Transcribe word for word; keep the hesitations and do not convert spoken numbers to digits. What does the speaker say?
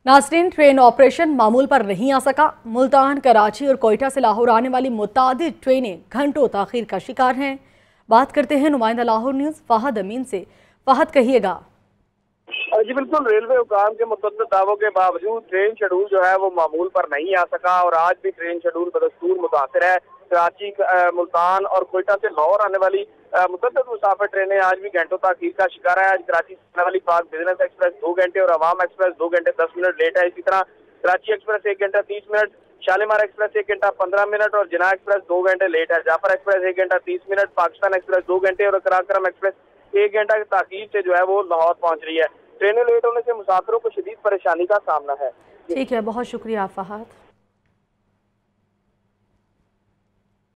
नाज़रीन, train operation मामूल पर नहीं आ सका। मुल्तान, कराची और कोयटा से लाहौर आने वाली मुतादिद ट्रेनें घंटों ताखीर का शिकार हैं। बात करते हैं नुमाइंदा लाहौर न्यूज़ फहद अमीन से। फहद, कहिएगा। जी बिल्कुल, रेलवे हुकाम के मुतअद्दिद दावों के बावजूद ट्रेन शेड्यूल जो है वो मामूल पर नहीं आ सका और आज भी ट्रेन शेड्यूल बदस्तूर मुतासिर है। कराची, मुल्तान और कोयटा से लाहौर आने वाली मुतअद्दिद मुसाफिर ट्रेनें आज भी घंटों ताखीर का शिकार है। आज कराची से आने वाली पाक बिजनेस एक्सप्रेस दो घंटे और अवाम एक्सप्रेस दो घंटे दस मिनट लेट है। इसी तरह कराची एक्सप्रेस एक घंटा तीस मिनट, शालीमार एक्सप्रेस एक घंटा पंद्रह मिनट और जिना एक्सप्रेस दो घंटे लेट है। जाफर एक्सप्रेस एक घंटा तीस मिनट, पाकिस्तान एक्सप्रेस दो घंटे और कराक्रम एक्सप्रेस एक घंटा की ताखीर से जो है वो लाहौर पहुंच रही है। ट्रेनें लेट होने से मुसाफिरों को शदीद परेशानी का सामना है। ठीक है, बहुत शुक्रिया फहद।